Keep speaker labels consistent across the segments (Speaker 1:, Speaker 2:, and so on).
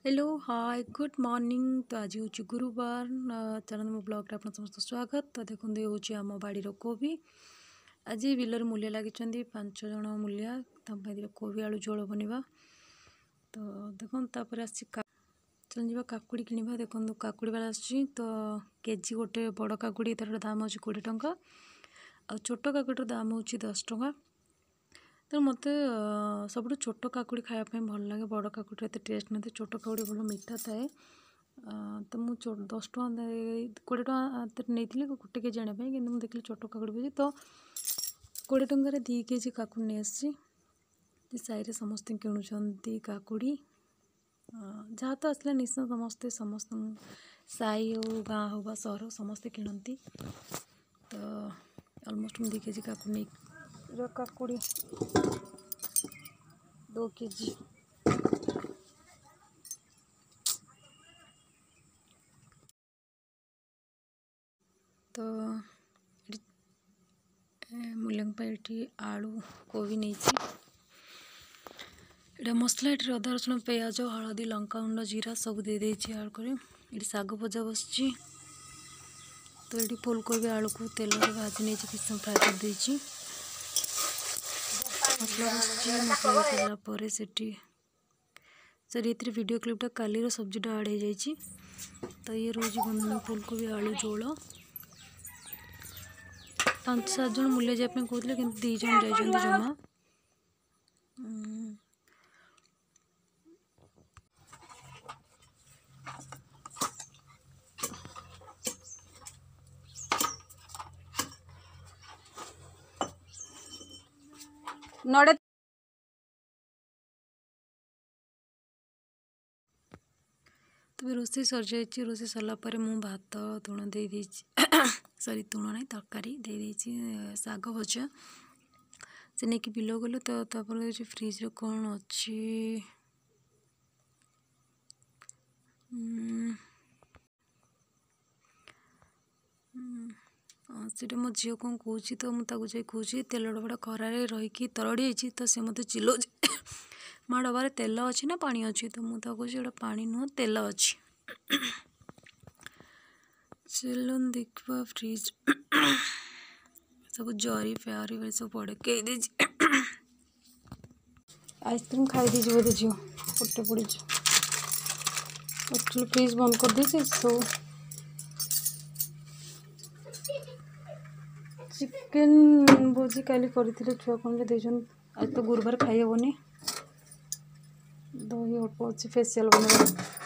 Speaker 1: Hello hi good morning. तो आज हूँ गुरुवार चलन मो ब्लॉग आप समस्त स्वागत। तो देखते ये आम बाड़ी कोबी आज बिलर मूल्य लगी 5 जन मूल्य तम कोबी आलू झोल बनवा। तो देखो आसी चल जा काकुड़ी किणवा। देखो काकुड़ी वाला आसी तो केजी गोटे बड़ काकुड़ी तार दाम अच्छे 20 टंका आ छोट काकुड़ी दाम हूँ 10 टंका। तो मत सब छोट काकुड़ी खायापी भल लगे। बड़ काकुड़ी एत टेस्ट ना छोट काकुड़ी भल मीठा थाए। तो मुझे 10 टଙ୍କା 20 टଙ୍କା नहीं गोटे के जी आने कि देखिए छोट काकुड़ी भी तो 20 टंकार 2 केजी काकुड़ी नहीं आसी। साई समस्ते किणुंट काकुड़ी जहाँ तो आसला निश्चय समस्ते समस्त साई हो गाँ हो बा सहर समस्ते किणती। तो ऑलमोस्ट 2 केजी काकुड़ी नहीं काकुड़ी 2 केजी। तो मूल्य आलू कोबी नहीं मसला ये अदा रसुण पियाज हलदी लंका गुंड जीरा सब दे देछि आड़ कर ये साग भजा बस। तो ये फुलकोबी आलू को तेल में भाजी नहीं किस समय फ्राए कर देछि। मसला मसला कलापर से सर ये वीडियो क्लिपटा कालीर सब्जीटा आड हो जाइए। तो ये रोज बन फुलकोबी आलू झोल 5-7 जन मूल्य जाए कहते कि 2 जन जाइए जमा। नड़े तो रोसे सर जाइए। रोसे सरलापर मु भात तुण दे सरी तुण नहीं तरकारी दे साग भजा से नहीं कि बिलो गलु। तो फ्रिज कौन अच्छी सीटा मो झील कौन कौच तो मुझे कौच तेल डबाटा खरारे रहीकि तरड़ी तो सी मत चिल्ला माँ डबार तेल अच्छी ना पानी अच्छी। तो मुझे कौच पानी नुह तेल अच्छी। चलो देखा फ्रिज सब जरी फेरी सब पड़े कई आइसक्रीम खाई दीजिए बोधे झील पटे पड़ी एक्चुअली फ्रिज बंद कर दी सब चिकेन भोजी काली करते छुआ कौन भी देन। आज तो गुरुवार खाई हेनी दही अल्प अच्छी फेसियाल बना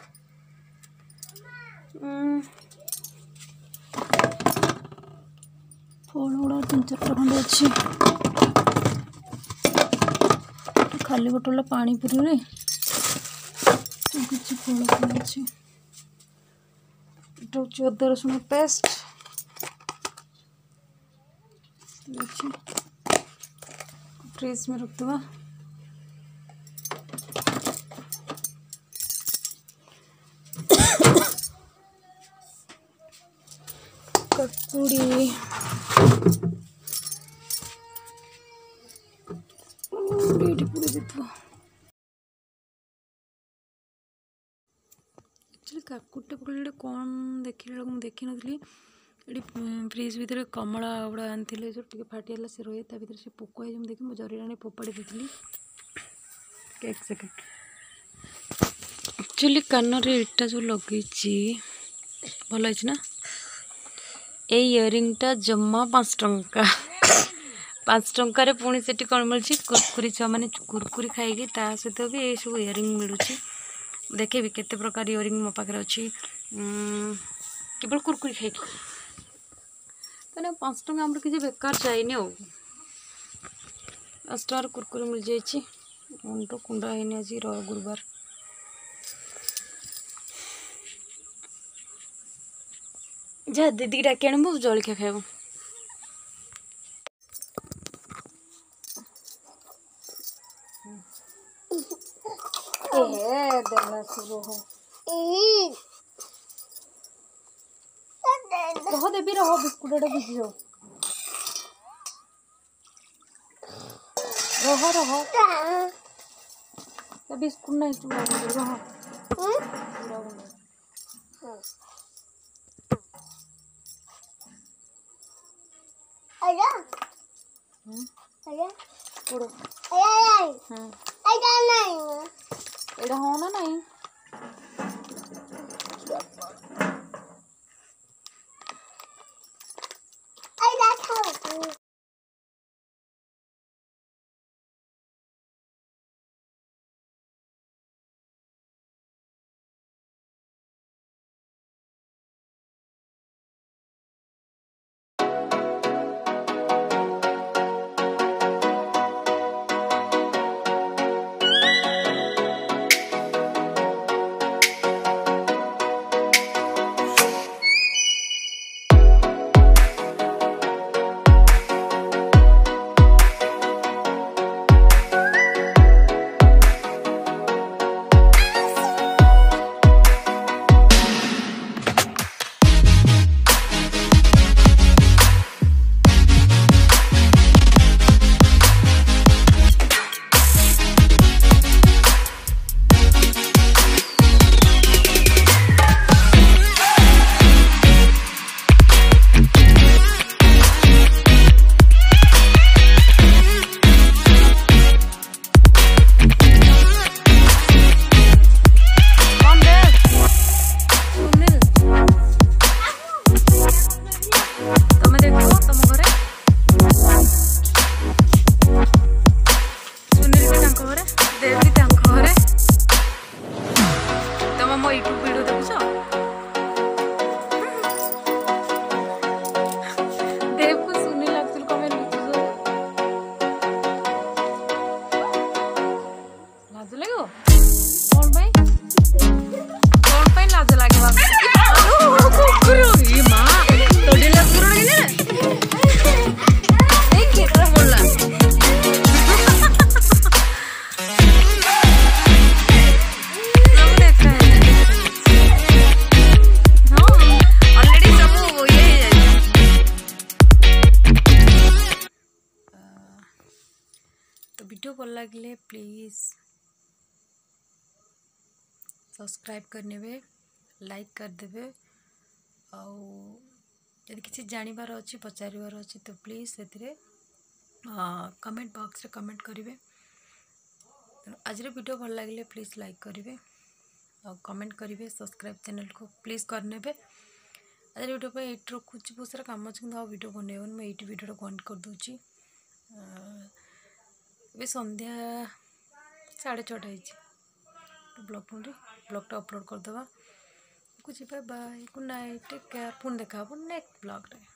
Speaker 1: फल गुड़ा 3-4 खंडे अच्छी खाली बोतल पानी पूरी किसी फल फल अच्छी अदा रसुण पेस्ट फ्रिज में रख दवा। ककुड़ी पूरी देखो एक्चुअली काकुटा पकड़ कौन देखा मुझे देखी नी ये फ्रिज भितर कमला गुड़ा आनी जो टे फाटीगला से रही भर से पोक है देखिए मुझे जरी आनी फोपाड़ी देती। एक सेकेंड एक्चुअली कान इटा जो लगे भल है ना ये इयरिंगटा जमा 5 टंका 5 टंकार पुणी से कौन मिली कुरकुरी छुआ मैंने कुरकुरी खाई सहित भी ये सब इयरिंग मिलूँ। देखेबी केते प्रकार इयरिंग मो पाखे अच्छी केवल कुरकुरी खाई तो 5 टंका आम किसी बेकार जाए 5 टंकार कुरकुरी मिल जाइए। मुंड कुंडा है आज गुरुवार जा दीदी डाक आनबू जलिया खाइब। रह देवी रह बिस्कुट भिज रह बिस्कुट नहीं रह पूरा गुंड पोड़ एटा हाँ ना नहीं वीडियो भल लगे प्लीज सब्सक्राइब करने लाइक करदे आदि किसी जानवर अच्छी पचार अच्छी तो प्लीज से कमेंट बॉक्स रे कमेंट करेंगे। आज वीडियो भल लगे प्लीज लाइक करेंगे और कमेंट करेंगे सब्सक्राइब चैनल को प्लीज करने। आज वीडियो पर ये रखुच्छी बहुत सारा कम अच्छे वीडियो बनैबन मुझे ये वीडियो बंद कर दूची। ये संध्या 6:30 ब्लॉगटा अपलोड करदे। Bye bye good night take care पुणी देखा नेक्स्ट ब्लॉग रे।